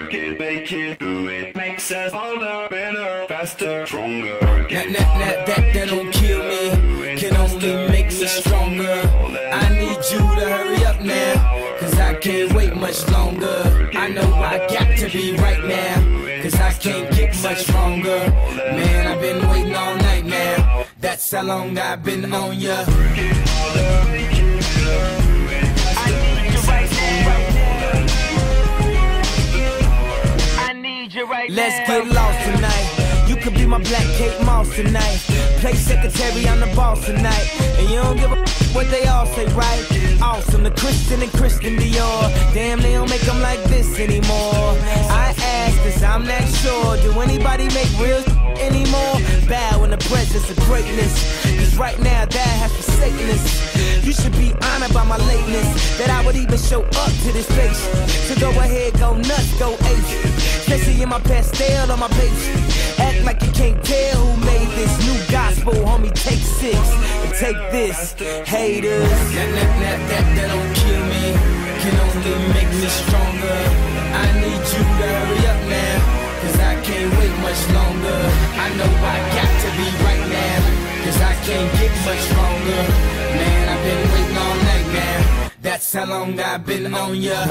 work it, make it, do it. Makes us older, better, faster, stronger. That don't kill me, can only make me stronger. I need you to hurry up now, cause I can't wait much longer. I know I got to be right now, cause I can't get much stronger. Man, I've been waiting all night now, that's how long I've been on ya. Let's get lost tonight. You could be my black Kate Moss tonight. Play secretary, I'm the boss tonight. And you don't give a what they all say, right? Awesome, the Christian and Christian Dior. Damn, they don't make them like this anymore. I ask, cause I'm not sure. Do anybody make real anymore? Bow in the presence of greatness, cause right now that has forsaken us. You should be honored by my lateness, that I would even show up to this place. So go ahead, go nuts, go ape. Especially in my pastel on my page. Act like you can't tell who made this new gospel, homie. Take 6 and take this, haters. That don't kill me, can only make me stronger. I need you to hurry up now, cause I can't wait much longer. I know I got to be right now, cause I can't get much stronger. Man, I've been waiting all night now, that's how long I've been on ya.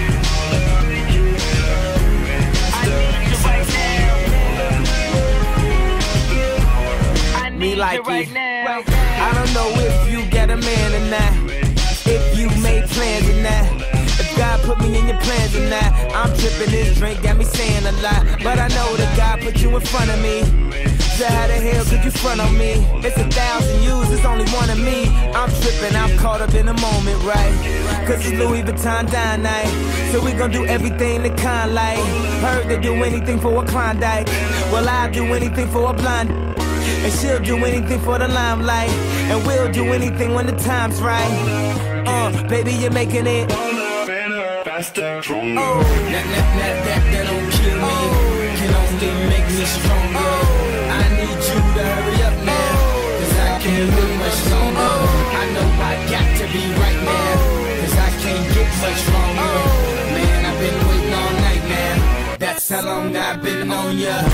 Me like it right now. I don't know if you got a man or not, if you made plans or not, if God put me in your plans or not. I'm tripping, this drink got me saying a lot, but I know that God put you in front of me. So how the hell could you front on me? It's 1,000 yous, it's only one of me. I'm tripping, I'm caught up in the moment, right? Cause it's Louis Vuitton dine night, so we gon' do everything the kind like. Heard they do anything for a Klondike, well I'll do anything for a blind. And she'll do anything for the limelight, and we'll do anything when the time's right. Baby, you're making it Better, faster, stronger. That don't kill me, can only make me stronger. I need you to hurry up now, cause I can't wait much longer. I know I got to be right now, cause I can't get much stronger. Man, I've been waiting all night now, that's how long I've been on ya.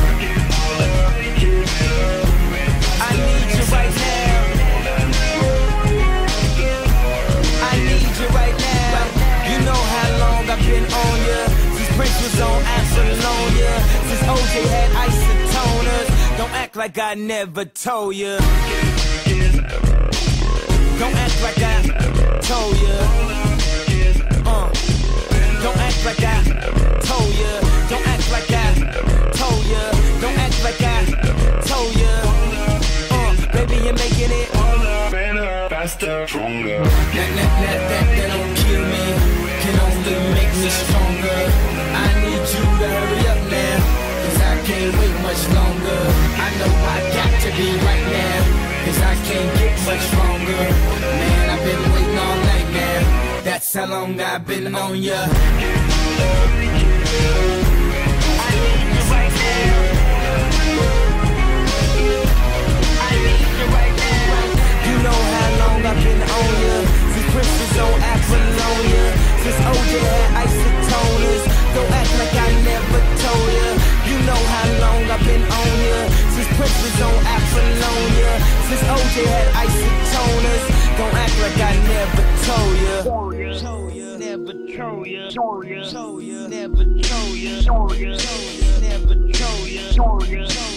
I need you right now, I need you right now. You know how long I've been on ya, since Prince was on Apollonia, since OJ had isotoners. Don't act like I never told ya, don't act like I told ya, don't act like I told ya, don't act like I told ya, don't act like I told ya. Baby, you're making it better, faster, stronger. That don't kill me, can only make me stronger. I need you to hurry up now, cause I can't wait much longer. I know I got to be right now, cause I can't get much stronger. Man, I've been waiting all night now, that's how long I've been on ya. You know how long I've been on ya, since Prince was on Apollonia, since OJ had isotoners. Don't act like I never told ya. You know how long I've been on ya, since Prince was on Apollonia, since OJ had isotoners. Don't act like I never told ya. Never told ya. Never told ya. Never told ya.